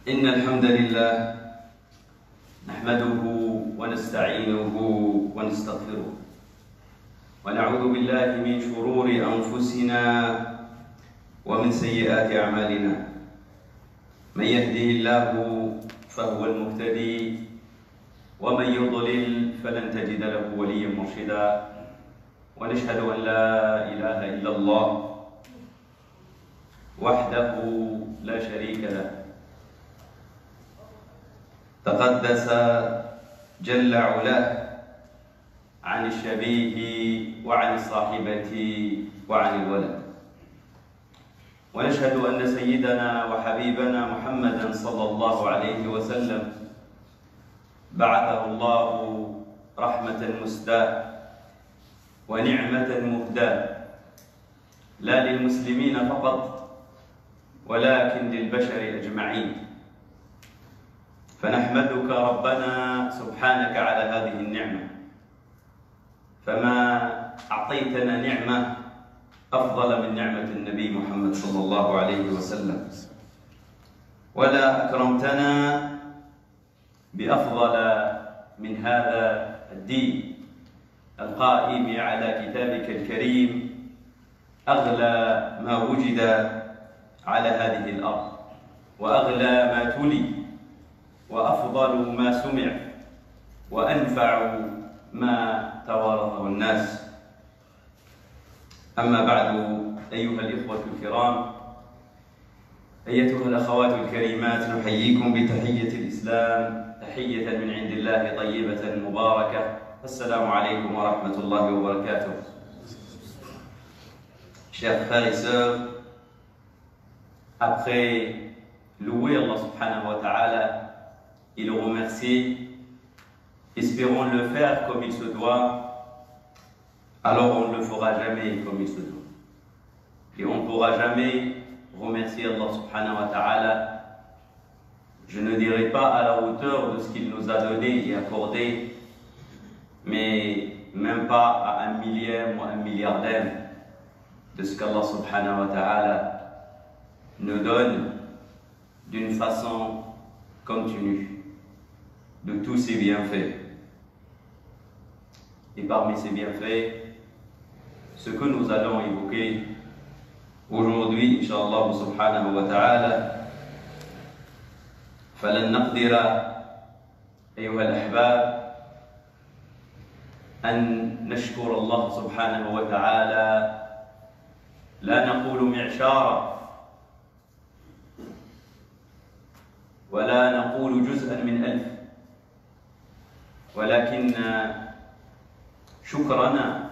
إن الحمد لله نحمده ونستعينه ونستغفره ونعوذ بالله من شرور أنفسنا ومن سيئات أعمالنا. من يهده الله فهو المهتدي ومن يضلل فلن تجد له وليا مرشدا. ونشهد أن لا إله إلا الله وحده لا شريك له، تقدس جل علاه عن الشبيه وعن الصاحبة وعن الولد. ونشهد أن سيدنا وحبيبنا محمدا صلى الله عليه وسلم بعثه الله رحمة مسداة ونعمة مهداة، لا للمسلمين فقط ولكن للبشر أجمعين. فنحمدك ربنا سبحانك على هذه النعمة، فما أعطيتنا نعمة أفضل من نعمة النبي محمد صلى الله عليه وسلم، ولا أكرمتنا بأفضل من هذا الدين القائم على كتابك الكريم، أغلى ما وجد على هذه الأرض وأغلى ما تلي وأفضل ما سمع وأنفع ما توارثه الناس. أما بعد، أيها الإخوة الكرام، أيتها الأخوات الكريمات، نحييكم بتحية الإسلام، تحية من عند الله طيبة مباركة. السلام عليكم ورحمة الله وبركاته. Chers frères et sœurs, après louer Allah subhanahu wa ta'ala et le remercier, espérons le faire comme il se doit, alors on ne le fera jamais comme il se doit. Et on ne pourra jamais remercier Allah subhanahu wa ta'ala, je ne dirai pas à la hauteur de ce qu'il nous a donné et accordé, mais même pas à un millième ou un milliardaire de ce qu'Allah subhanahu wa ta'ala nous donne d'une façon continue de tous ses bienfaits. Et parmi ces bienfaits, ce que nous allons évoquer aujourd'hui, Inch'Allah subhanahu wa ta'ala, فلن نقدر أيها الأحباب أن نشكر الله سبحانه وتعالى، لا نقول معشارا ولا نقول جزءا من ألف، ولكن شكرنا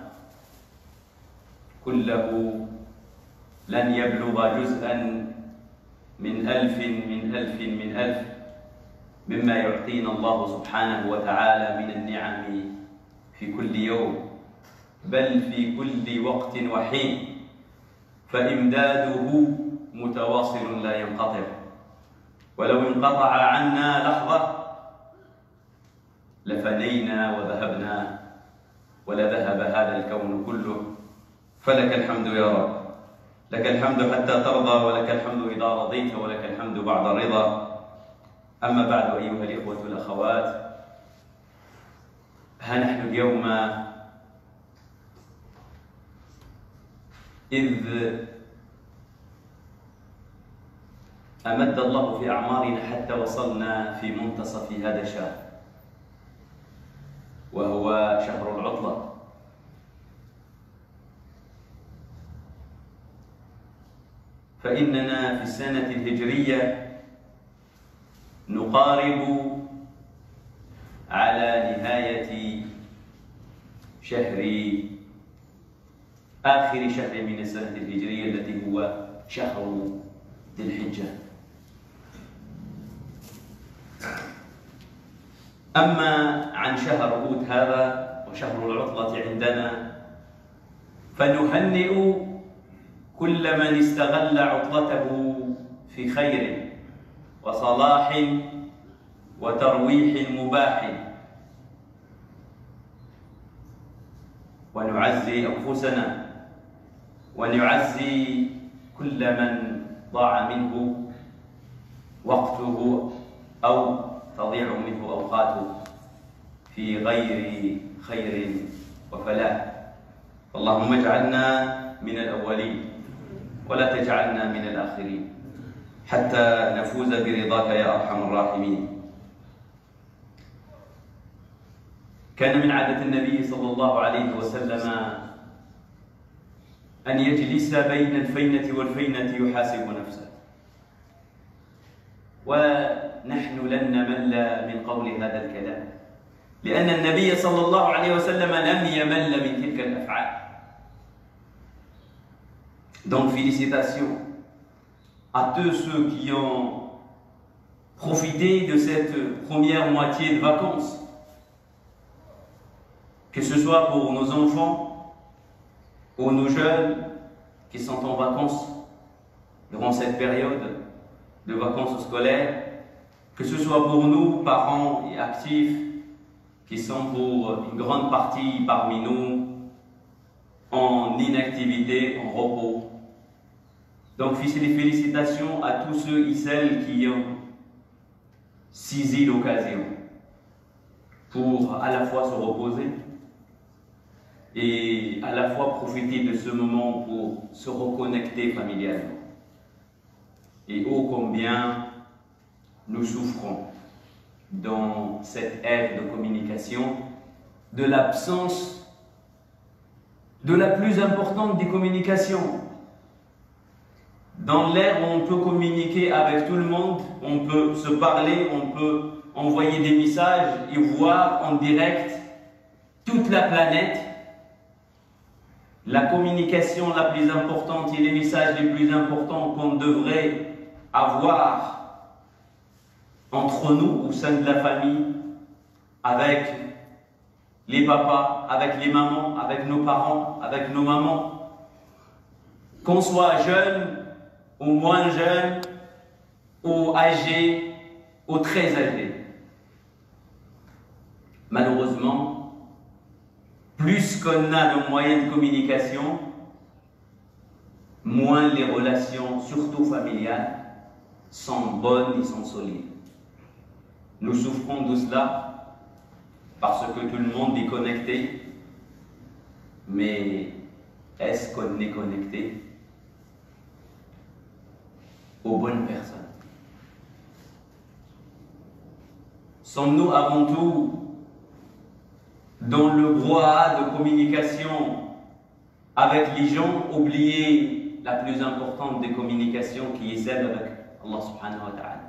كله لن يبلغ جزءا من ألف من ألف من ألف مما يعطينا الله سبحانه وتعالى من النعم في كل يوم، بل في كل وقت وحين، فإمداده متواصل لا ينقطع، ولو انقطع عنا لحظة لفنينا وذهبنا ولذهب هذا الكون كله. فلك الحمد يا رب، لك الحمد حتى ترضى، ولك الحمد إذا رضيت، ولك الحمد بعد الرضا. أما بعد، أيها الإخوة والأخوات، ها نحن اليوم إذ أمد الله في أعمارنا حتى وصلنا في منتصف هذا الشهر، وهو شهر العطلة. فإننا في السنة الهجرية نقارب على نهاية آخر شهر من السنة الهجرية التي هو شهر ذي الحجة. أما عن شهر هود هذا وشهر العطلة عندنا، فنهنئ كل من استغل عطلته في خير وصلاح وترويح مباح، ونعزي أنفسنا ونعزي كل من ضاع منه وقته أو تضيع منه أوقاته في غير خير وفلاح. اللهم اجعلنا من الأولين ولا تجعلنا من الآخرين حتى نفوز برضاك يا أرحم الراحمين. كان من عادة النبي صلى الله عليه وسلم أن يجلس بين الفينة والفينة يحاسب نفسه، ونحن لن نمل من قول هذا الكلام، لأن النبي صلى الله عليه وسلم لم يمل من تلك الأفعال. Donc félicitations à tous ceux qui ont profité de cette première moitié de vacances, que ce soit pour nos enfants ou nos jeunes qui sont en vacances durant cette période de vacances scolaires, que ce soit pour nous, parents et actifs, qui sont pour une grande partie parmi nous en inactivité, en repos. Donc félicitations à tous ceux et celles qui ont saisi l'occasion pour à la fois se reposer et à la fois profiter de ce moment pour se reconnecter familialement. Et ô combien nous souffrons dans cette ère de communication de l'absence de la plus importante des communications. Dans l'ère où on peut communiquer avec tout le monde, on peut se parler, on peut envoyer des messages et voir en direct toute la planète, la communication la plus importante et les messages les plus importants qu'on devrait avoir entre nous au sein de la famille, avec les papas, avec les mamans, avec nos parents, avec nos mamans, qu'on soit jeune ou moins jeune, ou âgé, ou très âgé. Malheureusement, plus qu'on a de moyens de communication, moins les relations, surtout familiales, sont bonnes et sont solides. Nous souffrons de cela parce que tout le monde est connecté, mais est-ce qu'on est connecté aux bonnes personnes? Sommes-nous avant tout dans le brouhaha de communication avec les gens, oublier la plus importante des communications qui est celle avec Allah subhanahu wa ta'ala,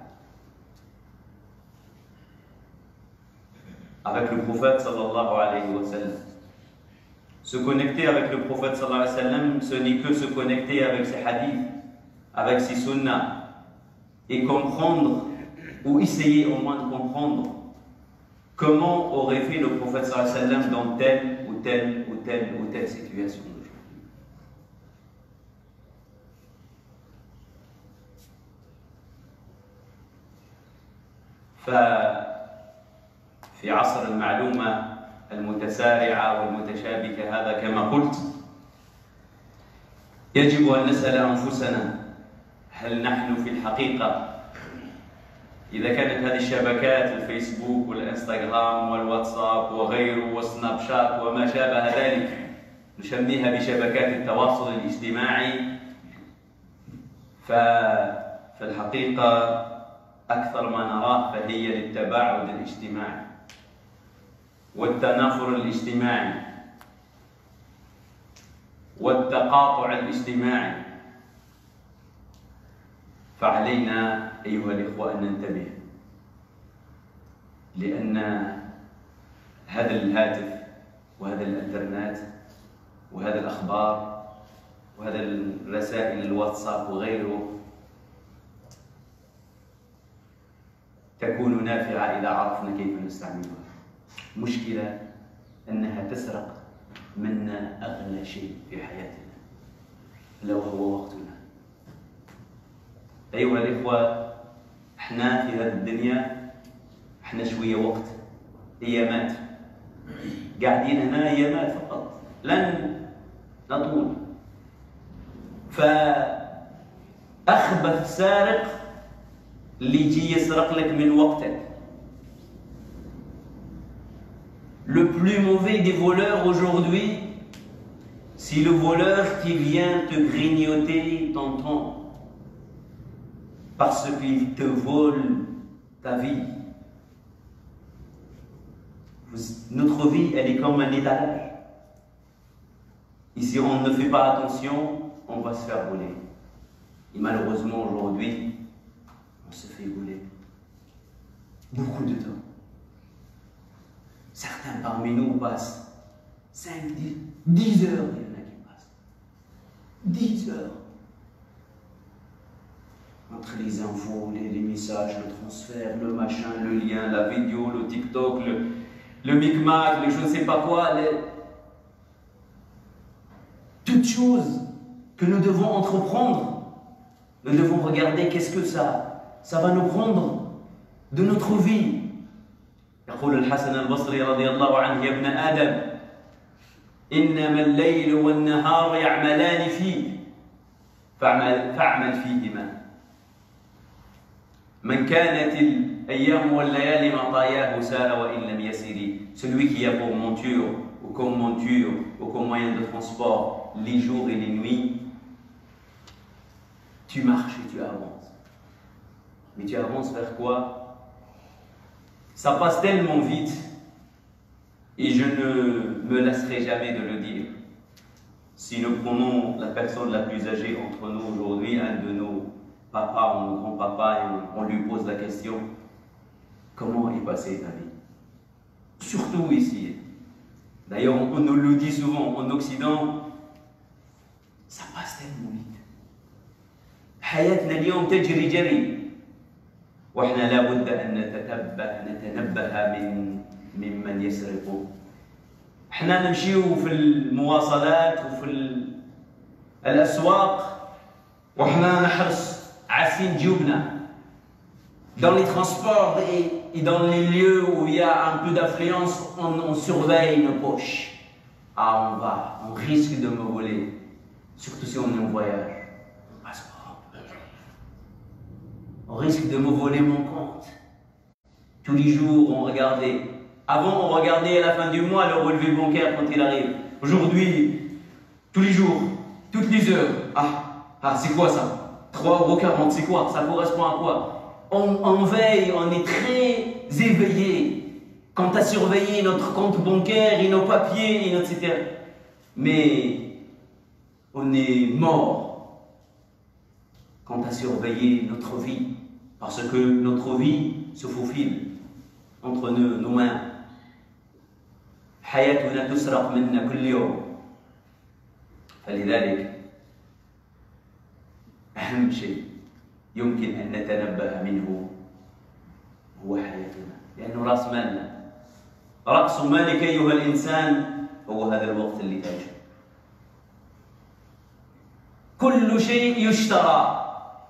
avec le prophète sallallahu alayhi wa sallam. Se connecter avec le prophète sallallahu alayhi wa sallam, ce n'est que se connecter avec ses hadiths, avec ses sunnas, et comprendre, ou essayer au moins de comprendre, comment aurait fait le prophète sallallahu alayhi wa sallam dans telle ou telle ou telle ou telle situation d'aujourd'hui. ففي عصر المعلومة المتسارعة والمتشابكة هذا كما قلت، يجب أن نسأل أنفسنا هل نحن في الحقيقة، إذا كانت هذه الشبكات الفيسبوك والإنستغرام والواتساب وغيره والسناب شات وما شابه ذلك نسميها بشبكات التواصل الاجتماعي، ففي الحقيقة أكثر ما نراه فهي للتباعد الاجتماعي والتنافر الاجتماعي والتقاطع الاجتماعي. فعلينا أيها الإخوة أن ننتبه، لأن هذا الهاتف وهذا الإنترنت وهذا الأخبار وهذا الرسائل الواتساب وغيره تكون نافعة إذا عرفنا كيف نستعملها. مشكلة أنها تسرق منا أغلى شيء في حياتنا، ألا وهو وقتنا. أيها الإخوة، احنا في هذه الدنيا احنا شوية وقت، أيامات، قاعدين هنا أيامات فقط، لن نطول. فأخبث سارق Le plus mauvais des voleurs aujourd'hui, c'est le voleur qui vient te grignoter ton temps parce qu'il te vole ta vie. Notre vie, elle est comme un étalage. Et si on ne fait pas attention, on va se faire voler. Et malheureusement, aujourd'hui, on se fait voler beaucoup de temps. Certains parmi nous passent 5, 10 heures, il y en a qui passent 10 heures entre les infos, les messages, le transfert, le machin, le lien, la vidéo, le TikTok, le micmac, je ne sais pas quoi, toutes choses que nous devons entreprendre. Nous devons regarder qu'est-ce que ça va nous prendre de notre vie. يقول الحسن البصري رضي الله عنه: يا ابن آدم إنما الليل والنهار يعملان فيك فاعمل فيهما من كانت الأيام والليالي مطاياه سار وإن لم يسر. Celui qui a pour monture ou comme moyen de transport les jours et les nuits, tu marches et tu avances. Mais tu avances vers quoi? Ça passe tellement vite et je ne me lasserai jamais de le dire. Si nous prenons la personne la plus âgée entre nous aujourd'hui, un de nos papas ou nos grands-papas, et on lui pose la question: comment est passée ta vie? Surtout ici. D'ailleurs, on nous le dit souvent, en Occident, ça passe tellement vite. حياتنا اليوم تجري جري واحنا لابد ان نتنبه ممن يسرقون. احنا نمشيو في المواصلات وفي الاسواق واحنا نحرص عارفين جيوبنا. Dans les transports et dans les lieux où il y a un peu d'affluence, on surveille nos poches. Ah, on risque de me voler, surtout si on est en voyage. On risque de me voler mon compte. Tous les jours, on regardait. Avant, on regardait à la fin du mois le relevé bancaire quand il arrive. Aujourd'hui, tous les jours, toutes les heures. Ah, c'est quoi ça? 3,40 €, c'est quoi? Ça correspond à quoi? On veille, on est très éveillé quant à surveiller notre compte bancaire et nos papiers, etc. Mais on est mort quant à surveiller notre vie, parce que notre vie se faufile entre nos mains. حياتنا تسرق منا كل يوم. فلذلك أهم شيء يمكن أن نتنبه منه هو حياتنا، لأنه رأس مالنا. رأس مالك أيها الإنسان هو هذا الوقت اللي تعيشه. كل شيء يشترى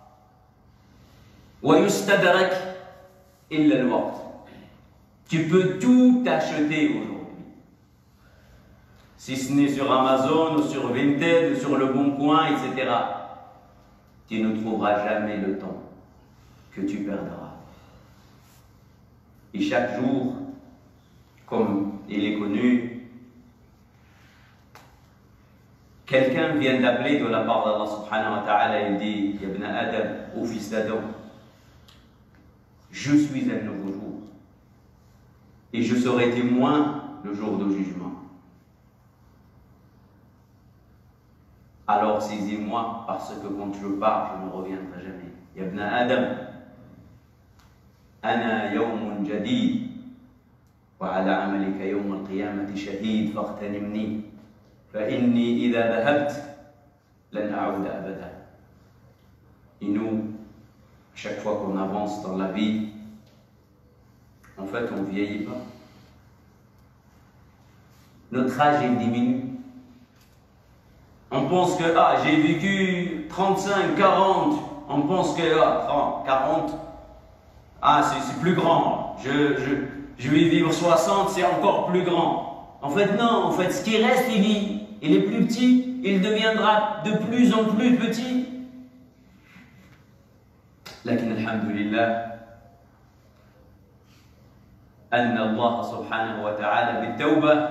ويستدرك إلا الوقت. Tu peux tout acheter aujourd'hui. Si ce n'est sur Amazon ou sur Vinted ou sur Le Bon Coin, etc. Tu ne trouveras jamais le temps que tu perdras. Et chaque jour, comme il est connu, quelqu'un vient d'appeler de la part d'Allah subhanahu wa ta'ala, il dit: Ya ibn Adam, ô fils d'Adam, je suis un nouveau jour et je serai témoin le jour de jugement. Alors saisis-moi, parce que quand je pars, je ne reviendrai jamais. Ya ibn Adam, ana yawmun jadid wa ala amalika yawm al-qiyamati shahid faghtanimni fa inni idha dhahabt lan a'ud abada. Et nous, chaque fois qu'on avance dans la vie, en fait, on ne vieillit pas. Notre âge, il diminue. On pense que j'ai vécu 35, 40. On pense que 40, c'est plus grand. Je vais vivre 60, c'est encore plus grand. En fait, non. En fait, ce qui reste, il est plus petit. Il deviendra de plus en plus petit. لكن الحمد لله أن الله سبحانه وتعالى بالتوبة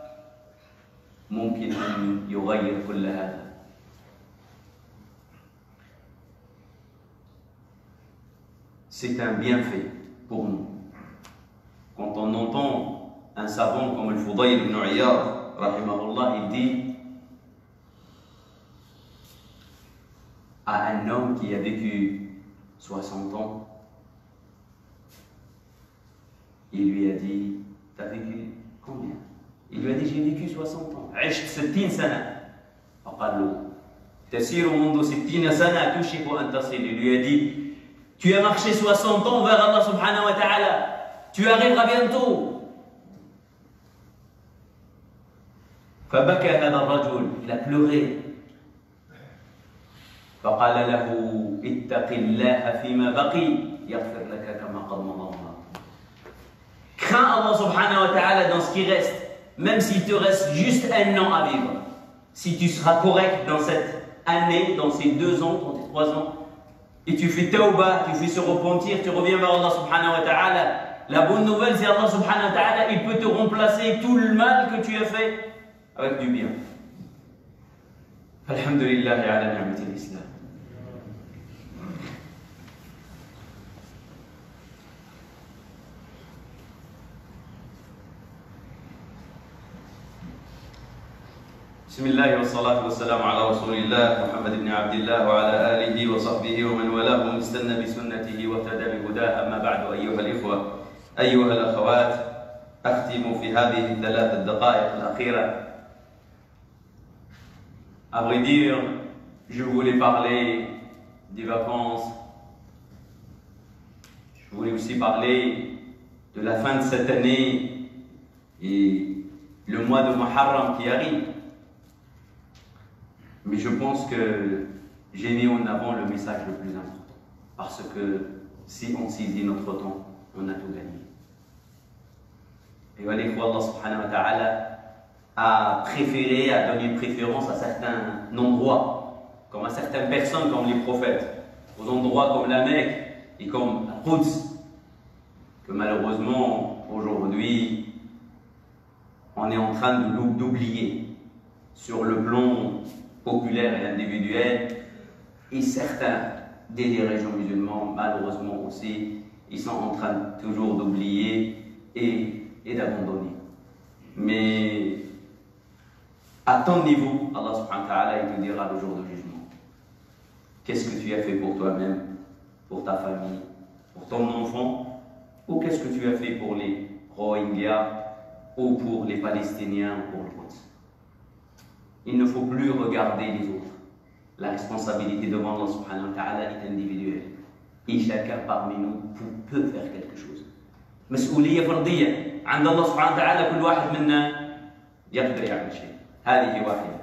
ممكن أن يغير كل هذا. C'est un bienfait pour nous. Quand on entend un savant comme le Fudayl ibn Iyad, rahimahullah, il dit à un homme qui a vécu 60 ans, il lui a dit, t'as vécu combien? Il lui a dit, j'ai vécu 60 ans. عشت 60 سنة. فقال له تسير منذ 60 سنة توشك أن تصل. Il lui a dit, tu as marché 60 ans vers Allah subhanahu wa ta'ala. Tu arriveras bientôt. فبكى هذا الرجل. Il a pleuré. فقال له اتق الله فيما بقي يغفر لك كما قد مضى. Crains Allah subhanahu wa ta'ala dans ce qui reste, même s'il te reste juste un an à vivre. Si tu seras correct dans cette année, dans ces 2 ans, dans tes 3 ans, et tu fais tawbah, tu fais se repentir, tu reviens vers Allah subhanahu wa ta'ala, la bonne nouvelle c'est Allah subhanahu wa ta'ala, il peut te remplacer tout le mal que tu as fait avec du bien. Alhamdulillah ala ni'mati l'islam. بسم الله والصلاة والسلام على رسول الله محمد بن عبد الله وعلى آله وصحبه ومن والاه ومن استنى بسنته واهتدى بهداه. أما بعد أيها الإخوة أيها الأخوات، أختم في هذه الثلاث الدقائق الأخيرة. À vrai dire, je voulais parler des vacances. Je voulais aussi parler de la fin de cette année et le mois de Muharram qui arrive. Mais je pense que j'ai mis en avant le message le plus important. Parce que si on saisit notre temps, on a tout gagné. Et Allah subhanahu wa ta'ala a préféré, a donné une préférence à certains endroits, comme à certaines personnes, comme les prophètes, aux endroits comme la Mecque et comme Al-Quds, que malheureusement, aujourd'hui, on est en train d'oublier sur le plan populaire et individuel, et certains des régions musulmanes, malheureusement aussi, ils sont en train toujours d'oublier et d'abandonner. Mais à ton niveau, Allah subhanahu wa ta'ala, il te dira le jour de jugement. Qu'est-ce que tu as fait pour toi-même, pour ta famille, pour ton enfant, ou qu'est-ce que tu as fait pour les Rohingyas, ou pour les Palestiniens, ou pour le Quds? Il ne faut plus regarder les autres. La responsabilité devant Allah subhanahu wa ta'ala est individuelle. Et chacun parmi nous peut faire quelque chose. مسؤولية فردية عند الله سبحانه وتعالى. كل واحد منا يقدر يعمل شيء. هذه واحدة.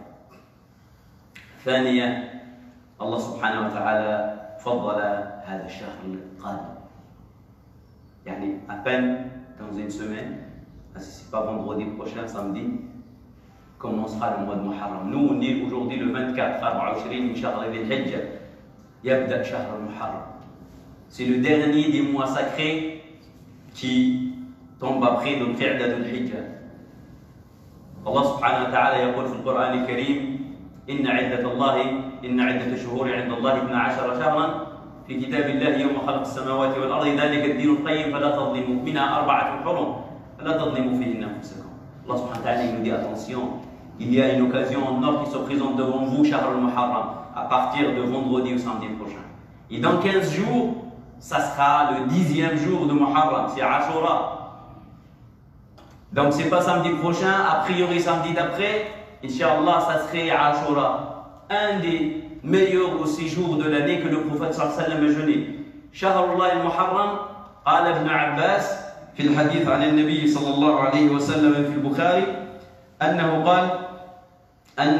ثانيا، الله سبحانه وتعالى فضل هذا الشهر القادم. يعني à peine dans une semaine, si ce n'est pas vendredi prochain, samedi, commencera le mois de Muharram. Nous, on est aujourd'hui le 24, 24 من شهر ذي الحجة. يبدأ شهر المحرم. C'est le dernier des mois sacrés qui tombe après le Qa'da dhul-Hijja. Allah subhanahu wa ta'ala يقول في القرآن الكريم إن عدة الشهور عند الله 12 شهرا في كتاب الله يوم خلق السماوات والأرض ذلك الدين القيم فلا تظلموا منها 4 حرم فلا تظلموا فيهن أنفسكم. Allah subhanahu wa ta'ala nous dit attention, il y a une occasion en or qui se présente devant vous, Shahr al-Muharram, à partir de vendredi ou samedi prochain. Et dans 15 jours, ça sera le 10e jour de Muharram, c'est Ashura. Donc c'est pas samedi prochain, a priori samedi d'après, Inch'Allah, ça serait Ashura. Un des meilleurs aussi jours de l'année que le prophète sallallahu alayhi wa sallam a jeûné. Shahrullah al-Muharram, قال ابن عباس في الحديث عن النبي صلى الله عليه وسلم في البخاري أنه قال أن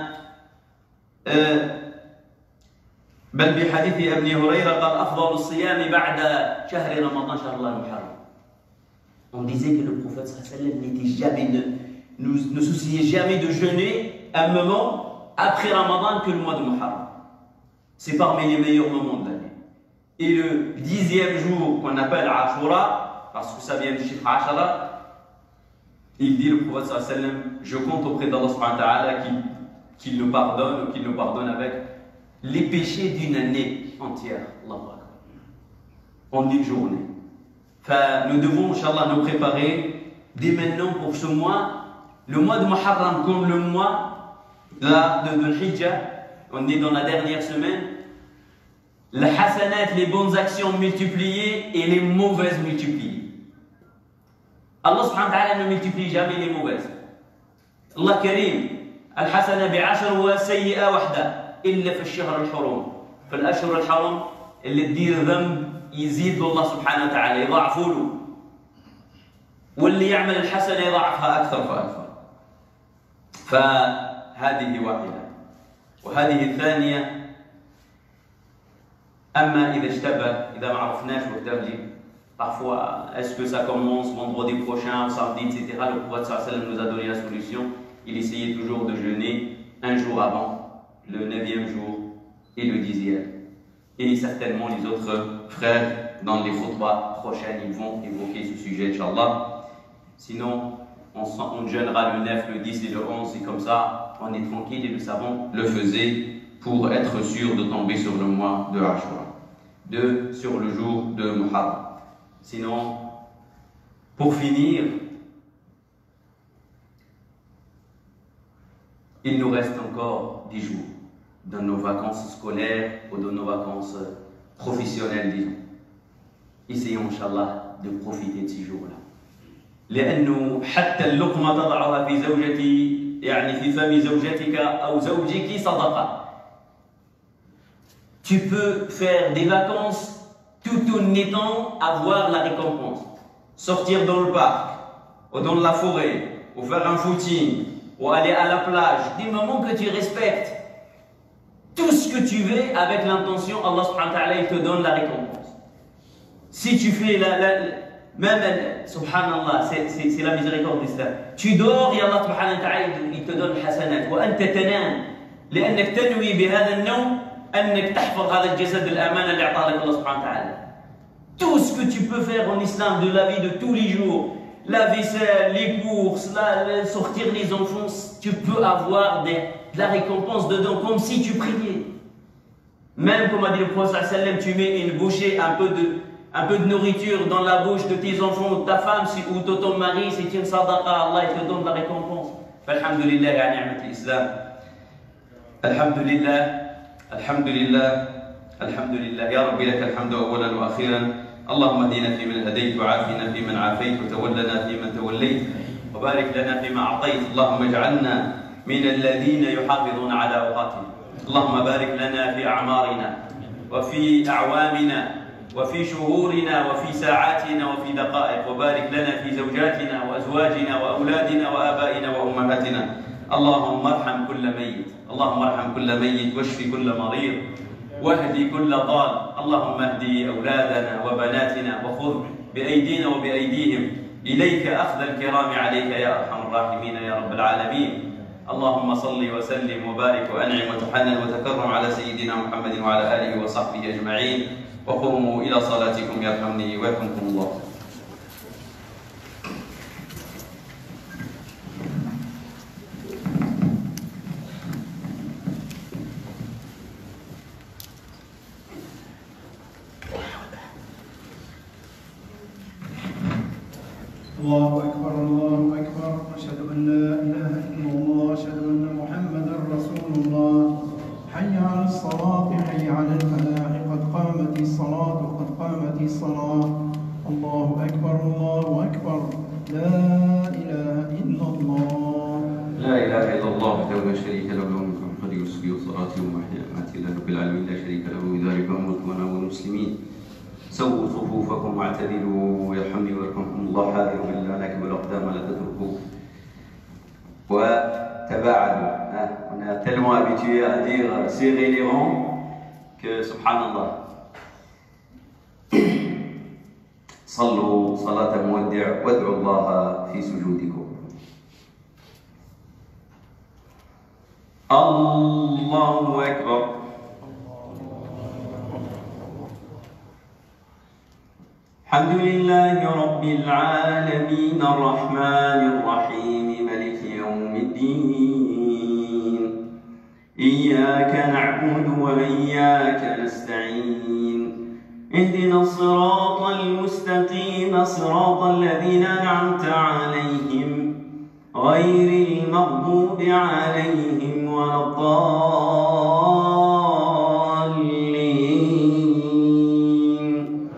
بل بحديث أبي هريرة قال أفضل الصيام بعد شهر رمضان شهر الله المحرم. On disait que le prophète sallallahu alayhi wa sallam ne souciait jamais de jeûner un moment après Ramadan que le mois de Muharram. C'est parmi les meilleurs moments de l'année. et le 10e jour qu'on appelle Ashura, parce que ça vient du chiffre Ashara, il dit le prophète sallallahu alayhi wa sallam, je compte auprès d'Allah subhanahu wa ta'ala qu'il nous pardonne ou qu'il nous pardonne avec les péchés d'une année entière. Allahu Akbar. En une journée. Enfin, nous devons, Inch'Allah, nous préparer dès maintenant pour ce mois, le mois de Muharram comme le mois de Hijjah. On est dans la dernière semaine. Les hasanat, les bonnes actions multipliées et les mauvaises multipliées. Allah subhanahu wa ta'ala ne multiplie jamais les mauvaises. Allah karim, al-hasana bi'ashar wa sayyi'a wahda, illa fi ash-shahr al-hurum. Fi al-ashhur al-hurum, اللي تدير ذنب يزيد الله سبحانه وتعالى يضاعفه له. واللي يعمل الحسنة يضاعفها أكثر فأكثر. فهذه واحدة. وهذه الثانية، أما إذا اشتبه، إذا ما عرفناش وكتب لي parfois, est-ce que ça commence vendredi prochain, samedi, etc. Le prophète sallallahu alayhi wa sallam nous a donné la solution. Il essayait toujours de jeûner un jour avant, le 9e jour et le 10e. Et certainement les autres frères dans les khutbahs prochaines, ils vont évoquer ce sujet, Inch'Allah. Sinon, on jeûnera le 9, le 10 et le 11, et comme ça, on est tranquille et le savant le faisait pour être sûr de tomber sur le mois de Ashura, sur le jour de Muharram. Sinon, pour finir, il nous reste encore 10 jours dans nos vacances scolaires ou dans nos vacances professionnelles, disons. Essayons, Inch'Allah, de profiter de ces jours-là. لأنه حتى اللقمة تضعها في زوجتي يعني في فم زوجتك أو زوجك صدقة. Tu peux faire des vacances tout en étant avoir la récompense. Sortir dans le parc, ou dans la forêt, ou faire un footing, ou aller à la plage, des moments que tu respectes. Tout ce que tu veux avec l'intention, Allah subhanahu wa ta'ala, il te donne la récompense. Si tu fais même, subhanallah, c'est la miséricorde d'Islam. Tu dors et Allah subhanahu wa ta'ala, il te donne le hasanat. وأنت تنام لأنك تنوي بهذا النوم أنك تحفظ هذا الجسد الأمانة اللي أعطاه لك الله سبحانه وتعالى. Tout ce que tu peux faire en islam de la vie de tous les jours, la vaisselle, les courses, sortir les enfants, tu peux avoir de la récompense dedans, comme si tu priais. Même comme a dit le prophète sallam, tu mets une bouchée, un peu de nourriture dans la bouche de tes enfants ou de ta femme ou de ton mari, c'est une sadaqa, Allah il te donne la récompense. Alhamdulillah ya ni'mat l'islam. Alhamdulillah. الحمد لله الحمد لله يا رب لك الحمد أولا وأخيرا اللهم اهدنا فيمن هديت وعافنا فيمن عافيت وتولنا فيمن توليت وبارك لنا فيما أعطيت اللهم اجعلنا من الذين يحافظون على أوقاتهم اللهم بارك لنا في أعمارنا وفي أعوامنا وفي شهورنا وفي ساعاتنا وفي دقائق وبارك لنا في زوجاتنا وأزواجنا وأولادنا وآبائنا وأمهاتنا اللهم ارحم كل ميت اللهم ارحم كل ميت واشف كل مريض واهدي كل ضال اللهم اهدي أولادنا وبناتنا وخذ بأيدينا وبأيديهم إليك أخذ الكرام عليك يا أرحم الراحمين يا رب العالمين اللهم صل وسلم وبارك وأنعم وتحنن وتكرم على سيدنا محمد وعلى آله وصحبه أجمعين وقوموا إلى صلاتكم يرحمني ويرحمكم الله. الله أكبر الله أكبر أشهد أن لا إله إلا الله أشهد أن محمدا رسول الله حي على الصلاة حي على الفلاح قد قامت الصلاة قد قامت الصلاة الله أكبر الله أكبر لا إله إلا الله لا إله إلا الله وحده لا شريك له له الملك والحمد يصلي وصلاته ومحياته لله رب العالمين لا شريك له بذلك أمرت وأنا والمسلمين سووا صفوفكم واعتدلوا يرحمني ويرحمكم الله حاذروا من لا نكب الأقدام لا تتركوا وتباعدوا. On est tellement habitué à dire serrer les rangs que subhanallah. صلوا صلاة مودع وادعوا الله في سجودكم. الله أكبر. الحمد لله رب العالمين الرحمن الرحيم ملك يوم الدين إياك نعبد وإياك نستعين اهدنا الصراط المستقيم صراط الذين أنعمت عليهم غير المغضوب عليهم ولا الضالين.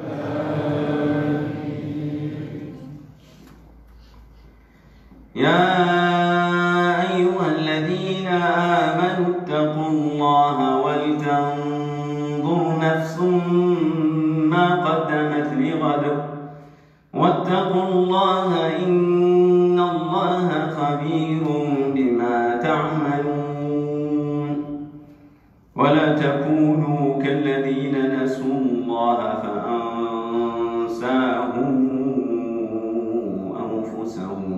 يا أيها الذين آمنوا اتقوا الله ولتنظر نفس ما قدمت لغد واتقوا الله إن الله خبير بما تعملون ولا تكونوا كالذين نسوا الله فأنساهم أنفسهم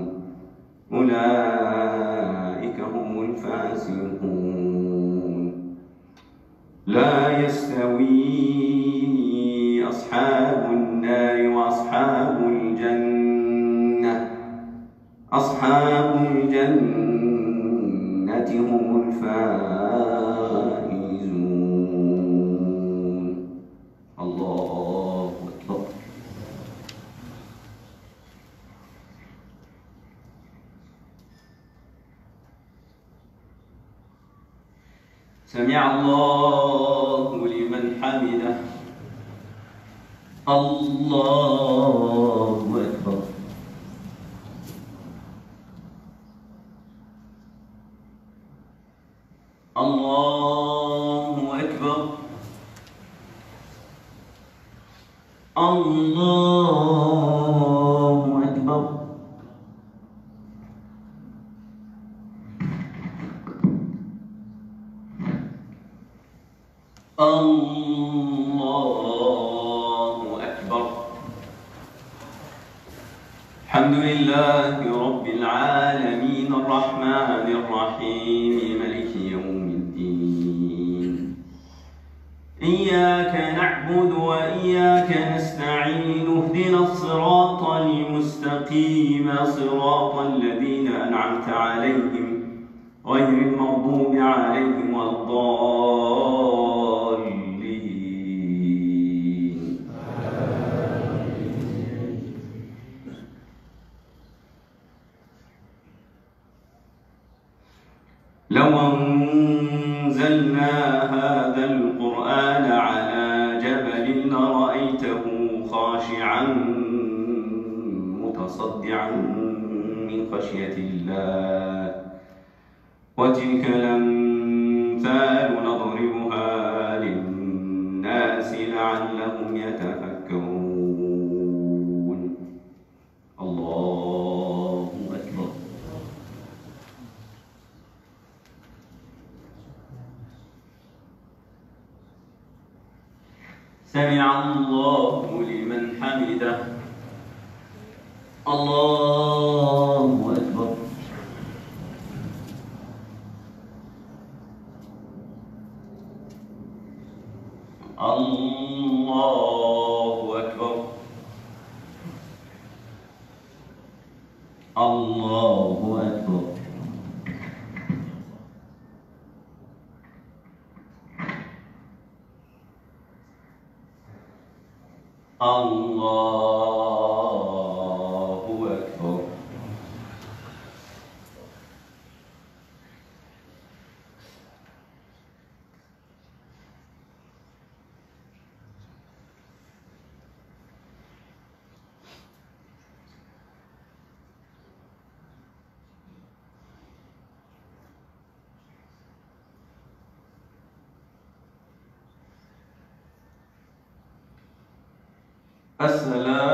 أولئك هم الفاسقون. لا يستوي أصحاب النار وأصحاب الجنة أصحاب الجنة هم الفائزون. الله أكبر. سمع الله لمن حمده. الله أكبر. الله أكبر. الله أكبر. الله أكبر. الحمد لله رب العالمين الرحمن الرحيم ملك يوم الدين إياك نعبد وإياك نستعين اهدنا الصراط المستقيم صراط الذين أنعمت عليهم غير المغضوب عليهم ولا الضالين. لو أنزلنا هذا القرآن على جبل لرأيته خاشعا متصدعا من خشية الله وتلك الأمثال نضربها للناس لعلهم يتفكرون. الله أكبر. سمع الله لمن حمده. الله أكبر. الله أكبر. الله أكبر. الله أكبر. السلام